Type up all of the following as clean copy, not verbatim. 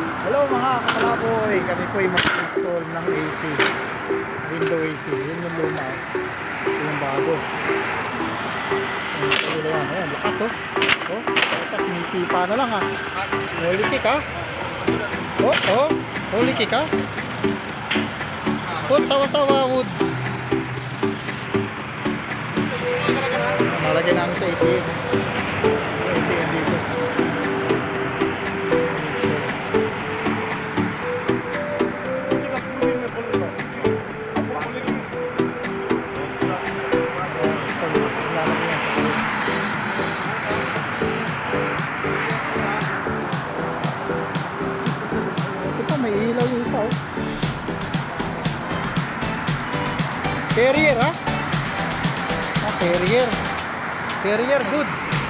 Hello mga kapalaboy, kami po ay mag-install ng AC, window AC. Yun yung luma, ito yung bago. Ayan, lakas oh. Oh, sinisipa na lang ah. Holy kick ah. Oh, holy kick ah. Put sawa-sawa wood. Nalagyan namin sa ATM. ATM dito. May ilaw yung isa oh. Carrier ha? Ah, carrier. Carrier good.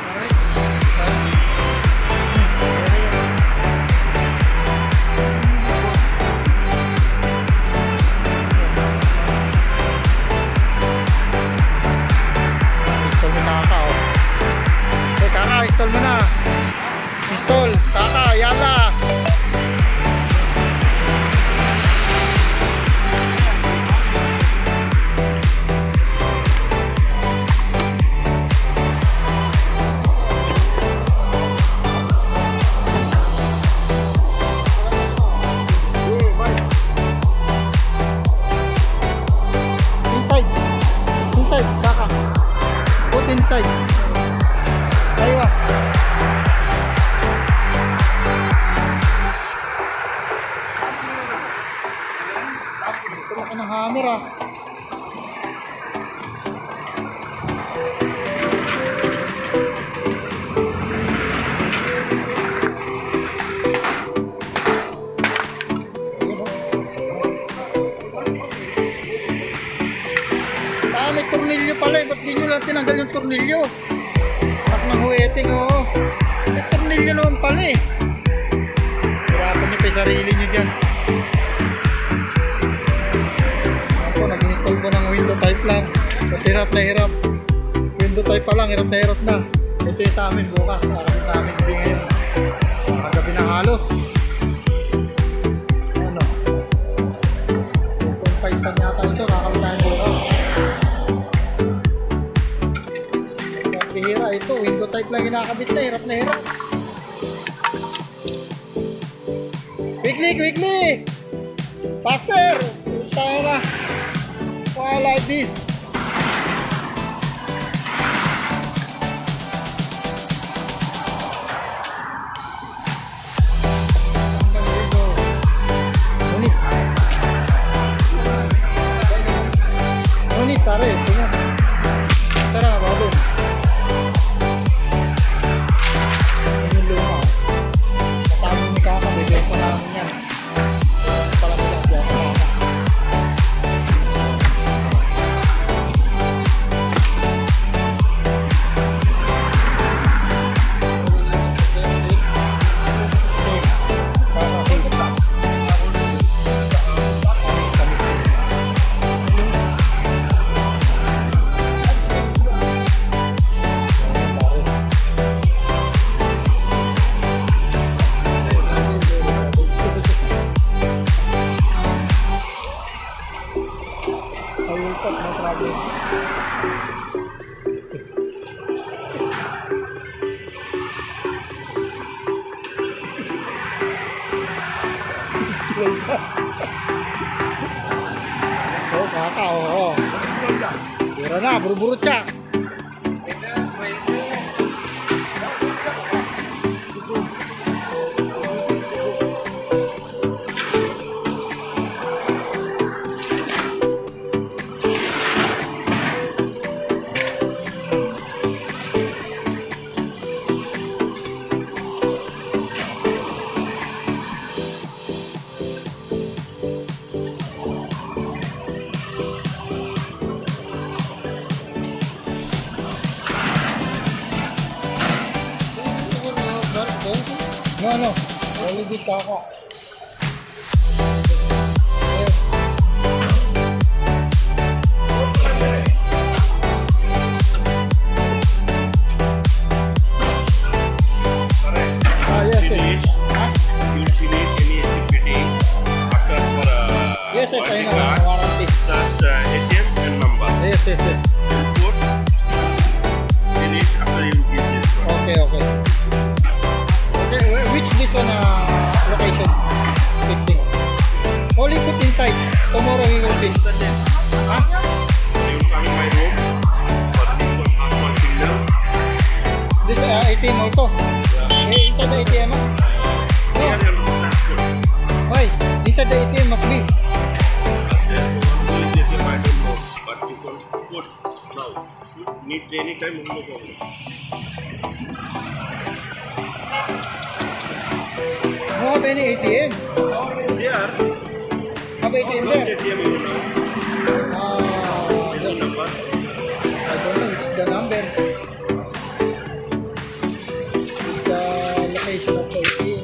Install mo kaka oh. Okay kaka, install mo na. Install, kaka, yala. Inside. Aywa. Ito laki ng hammer ah. May tornilyo pala eh, ba't di nyo lang tinanggal yung tornilyo? Anak ng huweting oh. May tornilyo naman pala eh. Hirapan nyo pa yung sarili nyo dyan. Ako, nag-install ko ng window type lang. At hirap na hirap. Window type pa lang, hirap na hirap na. Ito yung sa amin bukas, nakakabit namin gabi ngayon. Nakagabi na halos. Ano? 2.5 tan yata ito, nakakabit namin bukas. Hira ito, window type lang kinakabit na, hirap na hirap. Quickly! Faster! Tayo na. Why like this? Ngunit, pare, tingnan. Tara, bago. Oh, kakao, oh. Tira na, buru-buru siya. No. Only this kaka. Yes. ATM auto. Eh, inside the ATM, no? Why? Inside the ATM must be. Need any time, no problem. No have any ATM. There, Have ATM no there. ATM you know. Ah, Number. I don't know. It's the number. It's the location of the ATM.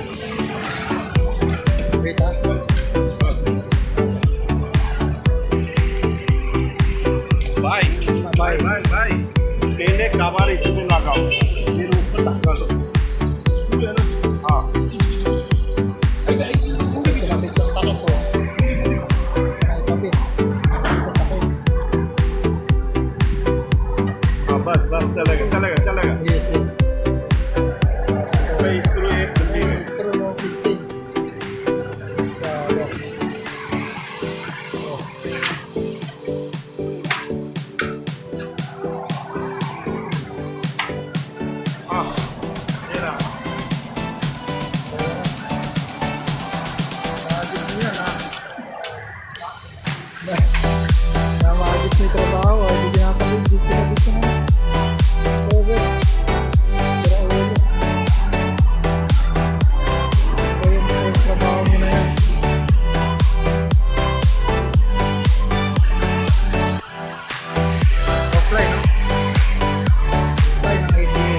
Wait, ah. Bye. Bye. Bye. Bye. मैंने cover इसमें लगाओ फिर ऊपर लगा लो स्क्रू है ना हाँ Ay, kapit sa takip ko. Ay, kapit. Sa takip. हाँ बस चलेगा Yes, yes. भाई स्क्रू एक बंदी में Screw mo fixing. Lock. हाँ ये रहा Mahagit mo yan, ha? Mahagit mo yung trabaho, hindi kinakabit, hindi kinakabit ko na. Over. Sira ulo. Ito yung trabaho mo na yan. Offline, no? Offline ang ATM.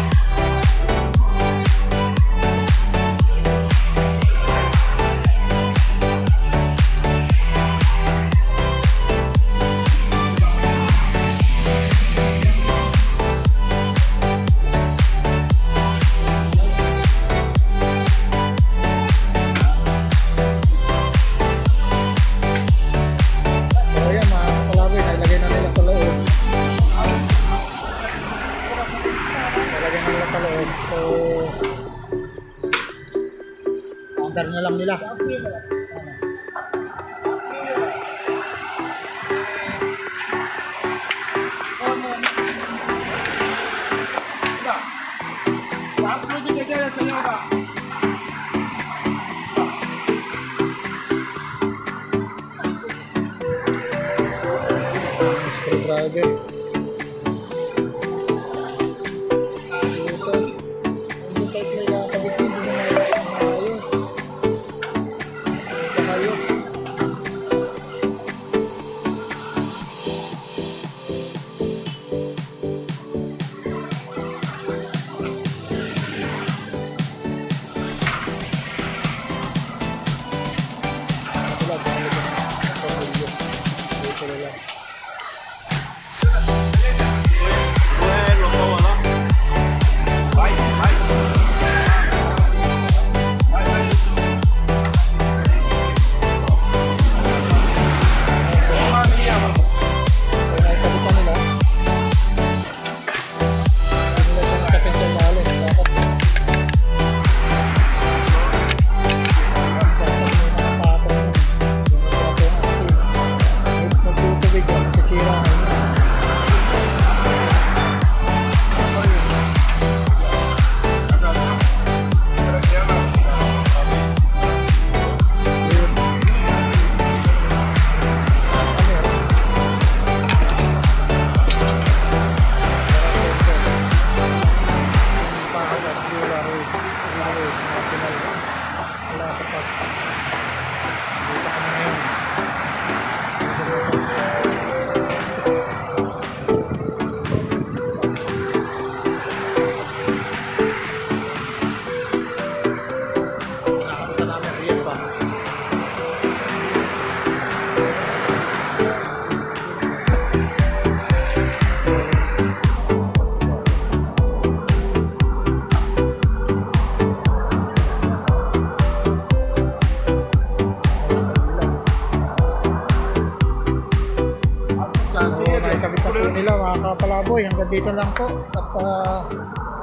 So ayan mga kapalaboy, nailagay na nila sa loob. Nailagay na nila sa loob. So, under na lang nila. Screwdriver. Ito. Yung type na ikakabit yun, hindi na maayos. Ito kayo. Ito lang, baka nito. Ito lang. Ito lang. bueno todo no bye bye mamma mia vamos Kaya naikabitan nila. Hindi nila ito nakapin sa lalo. Dapat may nakapatong yun. Yung nakapatong kasi magtutubig yan, masisira na yun. So, naikabit na po nila mga kapalaboy. Hanggang dito lang po. At